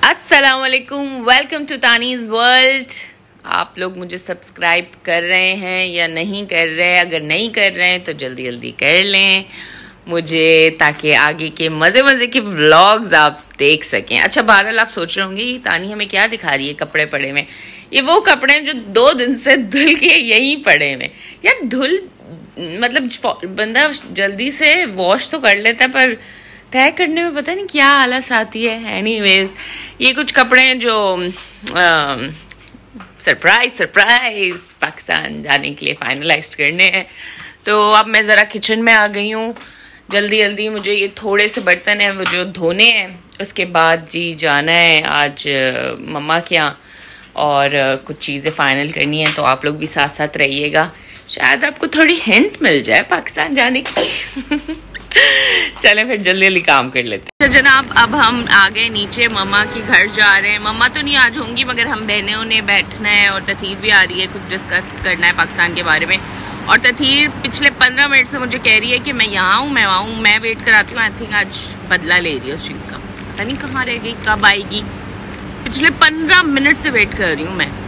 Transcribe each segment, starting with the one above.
अस्सलाम वालेकुम, welcome to तानीज़ world. आप लोग मुझे सब्सक्राइब कर रहे हैं या नहीं कर रहे हैं? अगर नहीं कर रहे हैं तो जल्दी जल्दी कर लें मुझे, ताकि आगे के मज़े मज़े के व्लॉग्स आप देख सकें। अच्छा, बहरहाल आप सोच रहे होंगे ये तानी हमें क्या दिखा रही है कपड़े पड़े में। ये वो कपड़े हैं जो 2 दिन से धुल के यहीं पड़े में। यार धुल मतलब बंदा जल्दी से वॉश तो कर लेता है, पर तय करने में पता नहीं क्या आलस आती है। एनीवेज, ये कुछ कपड़े हैं जो सरप्राइज पाकिस्तान जाने के लिए फाइनलाइज करने हैं। तो अब मैं ज़रा किचन में आ गई हूँ। जल्दी जल्दी मुझे ये थोड़े से बर्तन हैं वो जो धोने हैं, उसके बाद जी जाना है आज मम्मा के यहाँ और कुछ चीज़ें फाइनल करनी है। तो आप लोग भी साथ साथ रहिएगा, शायद आपको थोड़ी हिंट मिल जाए पाकिस्तान जाने की। चलें फिर जल्दी जल्दी काम कर लेते हैं। तो जनाब, अब हम आ गए नीचे, मम्मा के घर जा रहे हैं। मम्मा तो नहीं आज होंगी, मगर हम बहनें उन्हें बैठना है और तथीर भी आ रही है, कुछ डिस्कस करना है पाकिस्तान के बारे में। और तथीर पिछले 15 मिनट से मुझे कह रही है कि मैं यहाँ हूँ, मैं वहाँ हूँ, मैं वेट कराती हूँ। आई थिंक आज बदला ले रही है उस चीज़ का, पता नहीं कहाँ रह गई, कब आएगी। पिछले 15 मिनट से वेट कर रही हूँ मैं।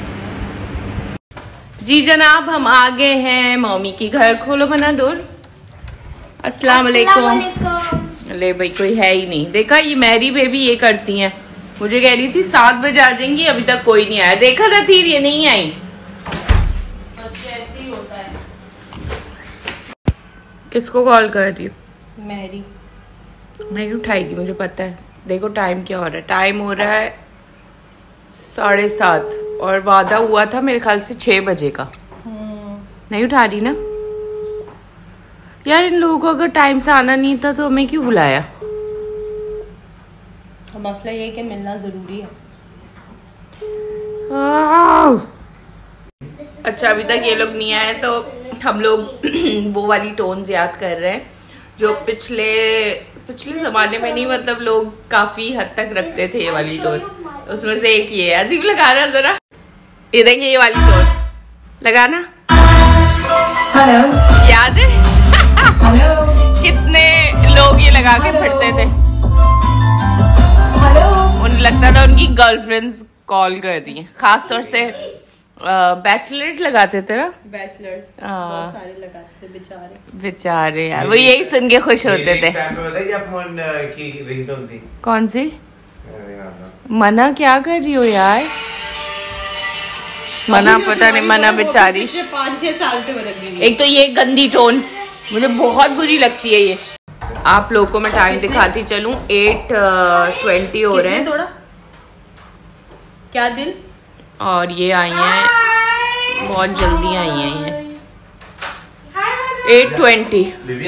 जी जनाब, हम आ गए हैं मम्मी की घर। खोलो बना डोर। अस्सलाम वालेकुम। ले भाई, कोई है ही नहीं। देखा, ये मैरी बेबी ये करती हैं। मुझे कह रही थी 7 बजे आ जाएंगी, अभी तक कोई नहीं आया। देखा था तीर, ये नहीं आई। बस ऐसे ही होता है। किसको कॉल कर रही हूँ? मैरी। मैरी उठाएगी, मुझे पता है। देखो टाइम क्या हो रहा है, टाइम हो रहा है 7:30 और वादा हुआ था मेरे ख्याल से 6 बजे का। नहीं उठा रही ना यार। इन लोगों को अगर टाइम से आना नहीं था तो हमें क्यों बुलाया? मसला ये है कि मिलना जरूरी है। अच्छा, अभी तक ये लोग नहीं आए तो हम लोग वो वाली टोन्स याद कर रहे हैं जो पिछले जमाने में नहीं, मतलब लोग काफी हद तक रखते थे ये वाली टोन। उसमें से एक ये है। अजीब लगा रहा जरा, ये देखिए ये वाली टोन लगाना। हेलो, याद है? हेलो। कितने लोग ये लगा के फिरते थे। हेलो। उन्हें लगता था उनकी गर्लफ्रेंड्स कॉल कर रही हैं। खास तौर से बैचलर लगाते थे ना, बैचलर्स बहुत सारे लगाते थे। बेचारे यार, वो यही सुन के खुश होते थे। कौन सी? मना क्या कर रही हो यार? मना पता नहीं, मना बेचारी 5-6 साल से बदल गई। एक तो ये गंदी टोन मुझे बहुत बुरी लगती है ये। आप लोगों को मैं टाइम दिखाती चलूं, 8:20 हो रहे हैं। थोड़ा क्या दिल। और ये आई हैं, बहुत जल्दी आई हैं ये 8:20।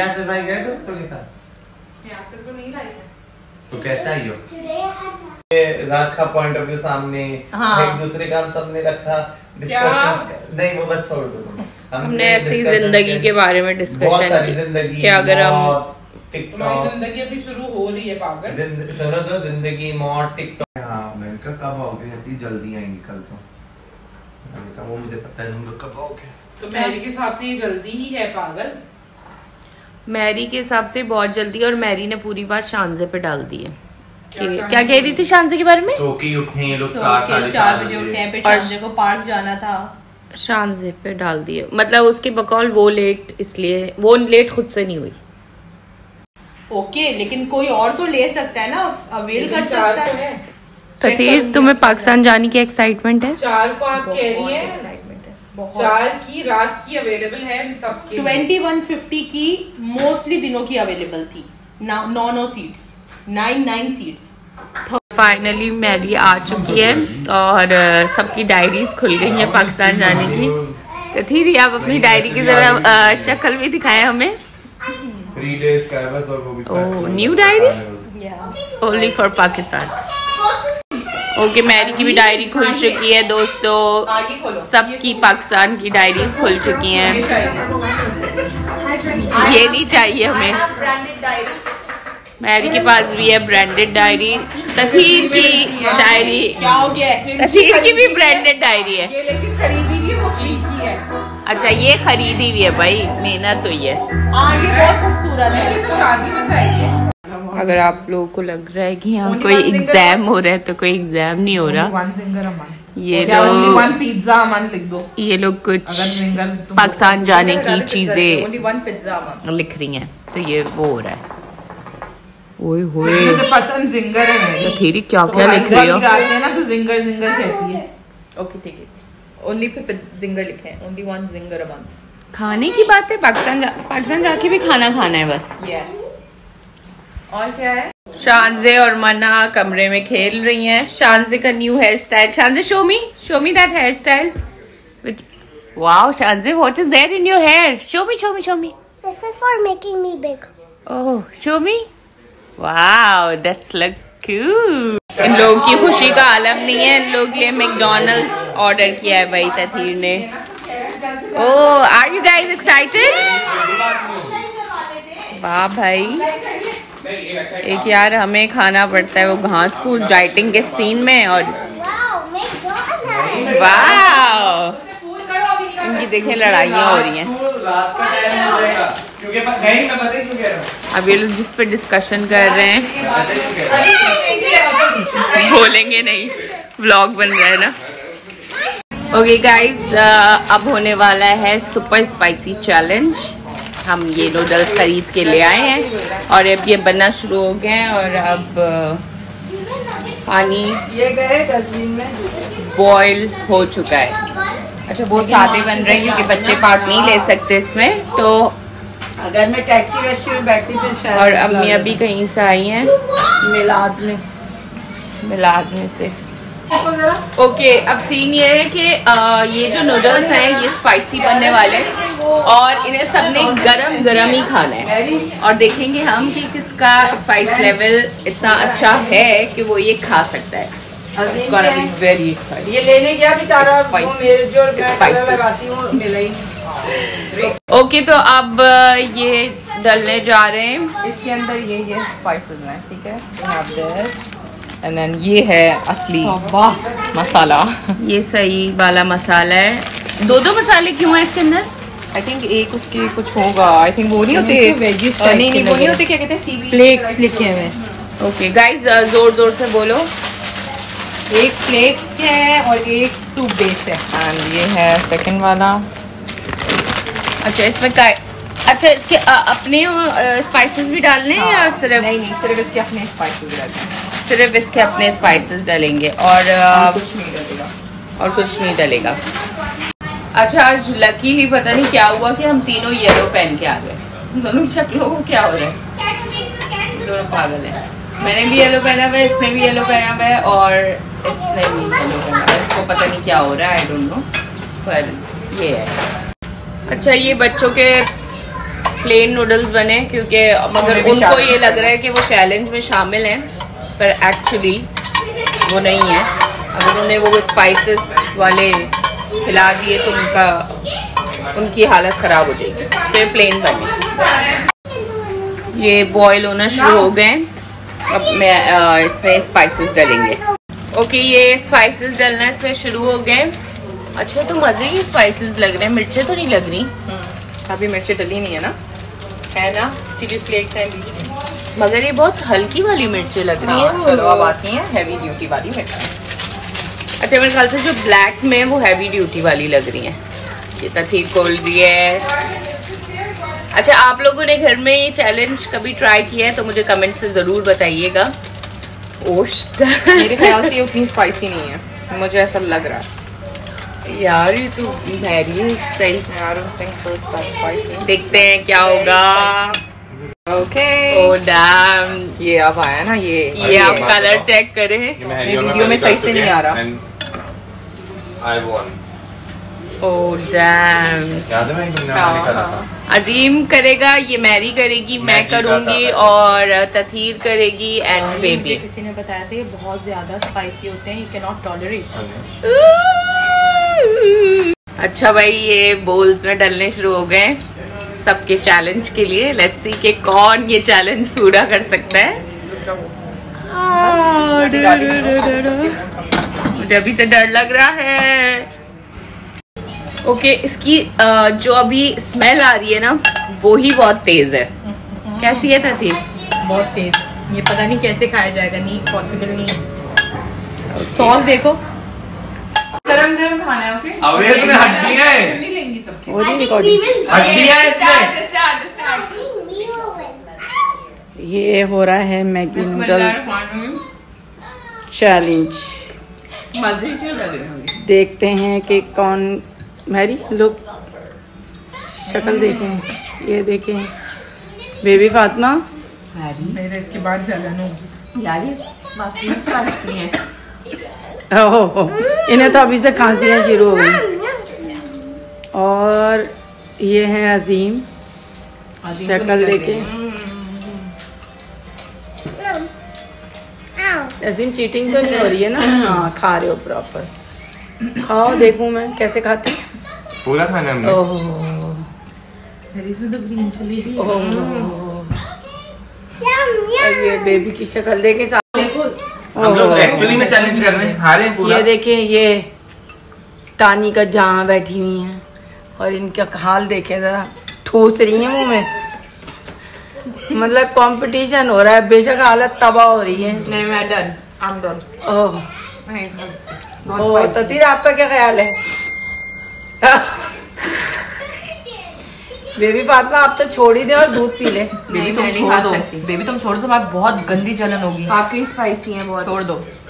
तो कैसा आई हो? रात का पॉइंट ऑफ व्यू सामने, एक दूसरे का सबने रखा डिस्कशन। नहीं, वो बस छोड़ दो। हमने ऐसी जिंदगी के बारे में डिस्कशन की कि अगर हम तुम्हारी जिंदगी अभी शुरू हो रही है पागल। सुनो तो, जिंदगी मौत टिकटॉक। हाँ, मैंने कहा कब आओगे? इतनी जल्दी आएंगी कल तो। मैंने कहा वो मुझे पता है तुम लोग कब आओगे। तो मैरी के हिसाब से ये जल्दी ही है पागल। मैरी के हिसाब से बहुत जल्दी। और मैरी ने पूरी बात शानजे पे डाल दी है। क्या कह रही थी शानजे के बारे में? सो के उठे ये लोग 4 बजे उठे हैं, शानजे को पार्क जाना था। शानजे पे डाल दिए, मतलब उसके बकौल वो लेट, इसलिए वो लेट खुद से नहीं हुई। ओके, लेकिन कोई और तो ले सकता है ना, अवेल कर सकता है। तथीर, तुम्हें पाकिस्तान जाने की एक्साइटमेंट है? 4 को आप कह रही हैं, 4 की रात की अवेलेबल है सबके। 2150 की मोस्टली दिनों की अवेलेबल थी। 9 सीट्स, 9 सीट्स। फाइनली मैरी आ चुकी है और सबकी डायरीज खुल गई है पाकिस्तान जाने की। तथीर, आप अपनी डायरी की जरा शक्ल भी दिखाएं हमें। 3 days का है बस, और वो भी new diary only for Pakistan. Okay, Mary की भी डायरी खुल चुकी है दोस्तों। सबकी पाकिस्तान की डायरीज खुल चुकी हैं। ये नहीं चाहिए हमें। मैरी के पास भी है ब्रांडेड डायरी। तथीर की डायरी, क्या हो गया? तथीर की भी ब्रांडेड डायरी है। ये लेकिन खरीदी भी है, वो फ्री की है। अच्छा, ये खरीदी हुई है भाई, मेहनत हुई है। ये बहुत खूबसूरत है। ये तो शादी में चाहिए। अगर आप लोगों को लग रहा है कि यहाँ कोई एग्जाम हो रहा है तो कोई एग्जाम नहीं हो रहा। ये लोग ये लोग कुछ पाकिस्तान जाने की चीजें लिख रही हैं, तो ये वो हो रहा है। ओए होए मुझे पसंद जिंगर है। थेरी क्या क्या लिख रही हो? जाते हैं ना तो जिंगर जिंगर कहती है। ओके ठीक है, ओनली पे जिंगर लिखे हैं, only one Zinger a month. खाने की बात है, पाकिस्तान जाके भी खाना खाना है बस। यस। और क्या है? शानजे और मना कमरे में खेल रही हैं। शानजे का new hairstyle. Shanze show me that hairstyle. Wow Shanze, what is there in your hair? Show me This is for making me big. Oh show me. Wow that's look cool. इन लोगों की खुशी का आलम नहीं है। इन लोग के लिए मैकडॉनल्ड्स ऑर्डर किया है भाई तथीर ने। Oh are you guys excited? वाह भाई, एक यार हमें खाना पड़ता है वो घास फूस डाइटिंग के सीन में। और वाह इनकी देखें लड़ाइयाँ हो रही हैं। अब ये लोग जिस पे डिस्कशन कर रहे हैं बोलेंगे नहीं, व्लॉग बन रहा है ना। ओके गाइज, अब होने वाला है सुपर स्पाइसी चैलेंज। हम ये नूडल्स खरीद के ले आए हैं और अब ये बनना शुरू हो गए हैं। और अब पानी ये गए डस्टबिन में, बॉईल हो चुका है। अच्छा वो सादे बन रहे हैं क्योंकि बच्चे पार्ट नहीं ले सकते इसमें। तो अगर मैं टैक्सी वैक्सी में बैठती तो शायद। और अम्मी अभी कहीं से आई हैं, मिलाद में से। ओके अब सीन ये है कि ये जो नूडल्स हैं ये स्पाइसी बनने वाले हैं और इन्हें सबने गरम गरम ही खाना है। और देखेंगे हम कि किसका स्पाइस लेवल इतना अच्छा है कि वो ये खा सकता है। Very excited. ये लेने गया बेचारा, मेरे जो लगाती हूँ मिला ही। ओके तो अब ये डालने जा रहे हैं इसके अंदर। ये स्पाइसेस हैं, ठीक है। एंड देन ये है असली मसाला। ये सही वाला मसाला है। दो मसाले क्यों है इसके अंदर? आई थिंक एक उसके कुछ होगा। आई थिंक वो नहीं होते नहीं वो नहीं होते, क्या कहते हैं, सीवी फ्लेक्स लिखे हुए। ओके गाइस जोर से बोलो। एक फ्लेक्स है और एक सूप बेस है। एंड ये है सेकंड वाला। अच्छा इसमें क्या? अच्छा इसके अपने स्पाइसेस भी डालने हैं या सिर्फ? नहीं सिर्फ इसके अपने स्पाइसेस डालने हैं। सिर्फ इसके अपने स्पाइसेस डालेंगे और कुछ नहीं डालेगा। और कुछ नहीं डालेगा। अच्छा आज लकीली पता नहीं क्या हुआ कि हम तीनों येलो पहन के आ गए। दोनों की शक्लों को क्या हो रहा है? दोनों पागल है। मैंने भी येलो पहना हुआ है, इसने भी येलो पहना हुआ है और इसने भी येलो पहना हुआ है। इसको पता नहीं क्या हो रहा है, आई डोंट नो, पर ये है। अच्छा ये बच्चों के प्लेन नूडल्स बने क्योंकि मगर उनको ये लग रहा है कि वो चैलेंज में शामिल हैं, पर एक्चुअली वो नहीं है। अगर उन्होंने वो स्पाइसेस वाले खिला दिए तो उनकी हालत ख़राब हो जाएगी। तो ये प्लेन बने। ये बॉईल होना शुरू हो गए। अब मैं इसमें स्पाइसेस डालेंगे। ओके ये स्पाइसेस डालना इसमें शुरू हो गए। अच्छा तो मज़े की स्पाइसेस लग रहे हैं, मिर्चें तो नहीं लग रही। अभी मिर्चें डली नहीं है ना, है ना, चिली फ्लेक्स हैं बीच में। मगर ये बहुत हल्की वाली मिर्चें लग रही हैं। चलो अब आती हैं हैवी ड्यूटी वाली मिर्चें। अच्छा मेरे ख्याल से जो ब्लैक में वो हैवी ड्यूटी वाली लग रही हैं। ये तथीर खोल रही है। अच्छा आप लोगों ने घर में ये चैलेंज कभी ट्राई किया है तो मुझे कमेंट से ज़रूर बताइएगा। मेरे ख्याल से ये उतनी स्पाइसी नहीं है, मुझे ऐसा लग रहा है। यार ये तो वेरी सही यार देखते हैं क्या होगा। ओके ओह डैम, ये अब आया ना। ये आप कलर चेक करें, वीडियो में सही से नहीं आ रहा। ओह डैम, अजीम करेगा, ये मैरी करेगी, मैं करूंगी और तथीर करेगी एंड बेबी। किसी ने बताया था ये बहुत ज्यादा स्पाइसी होते हैं, यू कैन नॉट टॉलरेट। अच्छा भाई ये बोल्स में डलने शुरू हो गए सबके चैलेंज के लिए। लेट्स सी कि कौन ये चैलेंज पूरा कर सकता है। मुझे अभी से डर लग रहा है। ओके इसकी जो अभी स्मेल आ रही है ना वो ही बहुत तेज है। कैसी है तथी? बहुत तेज। ये पता नहीं कैसे खाया जाएगा, नहीं पॉसिबल नहीं है। सॉस देखो, गरम गरम खाना है। ओके, अवेयर में हड्डियां हैं, नहीं लेंगी सबके। हड्डियां हैं इसमें। ये हो रहा है मैगी नूडल चैलेंज। मजे क्यों लग रहे हैं? देखते हैं कि कौन, मैरी लोग शक्ल देखें, ये देखें बेबी फातिमा। मेरे इसके बाद जलन हो यार, ये बाकी स्पाइसी है। ओहो, इन्हें तो अभी से खांसियाँ शुरू हो गई। और ये है अजीम, शक्ल देखें। अजीम चीटिंग तो नहीं हो रही है ना? हाँ, खा रहे हो प्रॉपर। खाओ, देखूं मैं कैसे खाते। पूरा खाना हमने। इसमें तो ग्रीन चिली भी है। ये बेबी की शक्ल देखे देखो, हम लोग एक्चुअली में चैलेंज कर रहे हैं, खा रहे हैं पूरा। ये देखें, ये तानी का जहाँ बैठी हुई हैं और इनका हाल देखें जरा, ठूस रही है मुंह में। मतलब कंपटीशन हो रहा है, बेशक हालत तबाह हो रही है। नहीं, मैं done, I am done. Oh, Tatheer आपका क्या ख्याल है? बेबी फातिमा आप तो छोड़ ही दे और दूध पी ले। बेबी तुम छोड़ दो, बेबी तुम छोड़ दो, तुम्हारी बहुत गंदी जलन होगी। बाकी स्पाइसी है बहुत, छोड़ दो।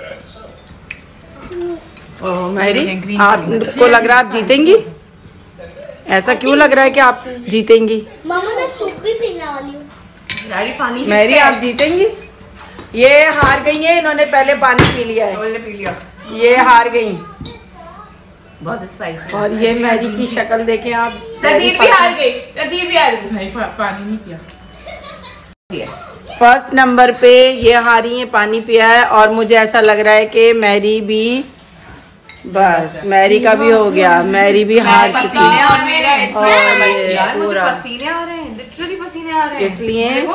ओह मैरी, आपको लग रहा है आप जीतेंगी? ऐसा क्यों लग रहा है कि आप जीतेंगी? मामा मैं सूप भी पीने वाली हूँ। पानी मैरी आप जीतेंगी? ये हार गई है, इन्होंने पहले पानी पी लिया है। पी लिया। ये हार गई। बहुत स्पाइसी। और ये मैरी की शक्ल देखें आप। ततीर भी हार गई, ततीर भी हार गई। नहीं, पानी नहीं पिया। फर्स्ट नंबर पे ये हारी है, पानी पिया है। और मुझे ऐसा लग रहा है कि मैरी भी, बस मैरी का भी हो गया, मैरी भी हार चुकी है। और मेरा और ये पूरा पसीने आ रहे हैं, लिटरली पसीने आ रहे हैं। इसलिए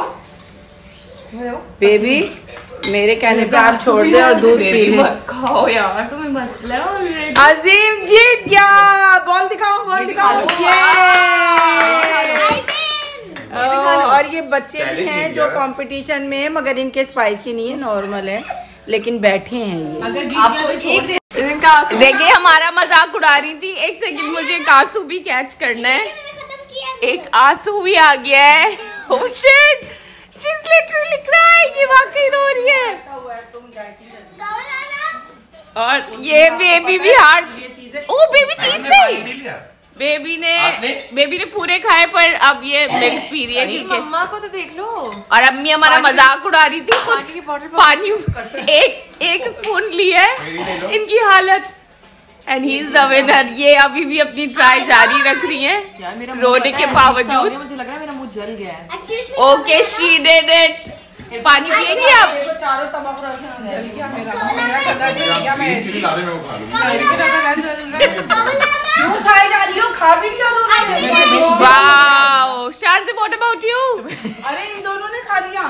बेबी मेरे कहने पे आप छोड़ दे और दूध पी ले। खाओ यार, तुम्हें मसला है। अजीम जीत गया। बॉल दिखाओ, बॉल दिखाओ। और ये बच्चे भी हैं जो कंपटीशन में, मगर इनके स्पाइसी नहीं है, नॉर्मल है, लेकिन बैठे हैं ये। देखिए हमारा मजाक उड़ा रही थी। एक सेकंड, मुझे एक आंसू भी कैच करना है। एक आंसू भी आ गया है। Oh shit! She's literally crying. ये वाकई रो रही है। और ये बेबी भी हार, ओ बेबी जीत गई। बेबी ने पूरे खाए, पर अब ये मिल्क पी रही है। ठीक है, मम्मा को तो देख लो। और अम्मी हमारा मजाक उड़ा रही थी। पानी एक स्पून ली है, इनकी हालत। And he is the winner. ये अभी भी अपनी ट्राई जारी रख रही है रोने के बावजूद। मुझे लग रहा है मेरा मुंह जल गया है। Okay, she did it. पानी पिएंगी आप? क्यों खाई जा रही हो? खा भी लिया दोनों। Wow, Shazi, what about you? अरे इन दोनों ने खा लिया।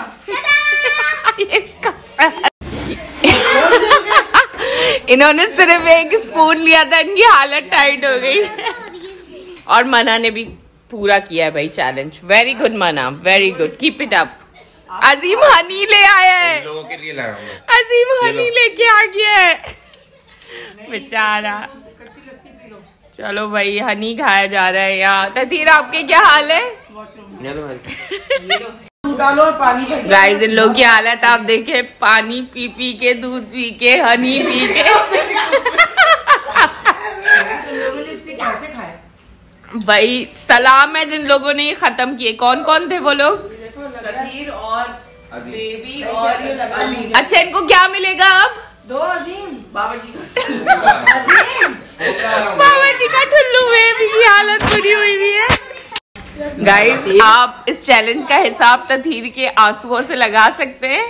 इन्होंने सिर्फ एक स्पून लिया था, इनकी हालत टाइट हो गई। और मना ने भी पूरा किया है भाई चैलेंज। वेरी गुड मना, very good, keep it up. Azeem honey ले आया है, लोगों के लिए लाया हूं। अजीम हनी लेके आ गया है बेचारा। चलो भाई, हनी खाया जा रहा है यार। ततीर आपके क्या हाल है? डालो और पानी। गाइस, इन लोगों की हालत आप देखे, पानी पी पी के, दूध पी के, हनी पी के। भाई सलाम है जिन लोगों ने ये खत्म किए। कौन कौन थे वो लोग? ततीर और बेबी और अजीम। अच्छा, इनको क्या मिलेगा अब? दो अजीम बाबा जी का बाबा जी का ठुल्लू। बेबी की हालत बुरी हुई हुई है। गाइस, आप इस चैलेंज का हिसाब ततीर के आंसुओं से लगा सकते हैं।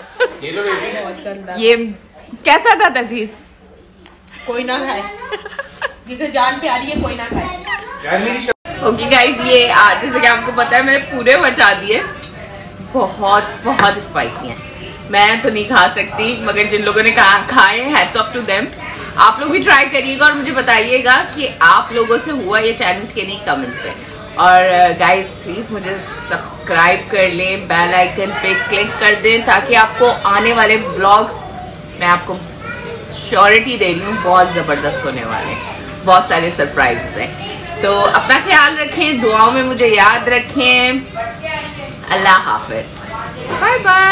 ये कैसा था ततीर? कोई ना खाए, जिसे जान प्यारी है कोई ना खाए। ओके गाइस, ये जैसे कि आपको पता है मैंने पूरे मचा दिए। बहुत बहुत स्पाइसी हैं, मैं तो नहीं खा सकती, मगर जिन लोगों ने खाए, हैट्स ऑफ टू देम। आप लोग भी ट्राई करिएगा और मुझे बताइएगा कि आप लोगों से हुआ ये चैलेंज के नहीं, कमेंट्स में। और गाइस प्लीज़ मुझे सब्सक्राइब कर लें, बेल आइकन पे क्लिक कर दें ताकि आपको आने वाले व्लॉग्स मैं आपको श्योरिटी दे रही हूँ बहुत ज़बरदस्त होने वाले, बहुत सारे सरप्राइज हैं। तो अपना ख्याल रखें, दुआओं में मुझे याद रखें। अल्लाह हाफिज़, बाय बाय।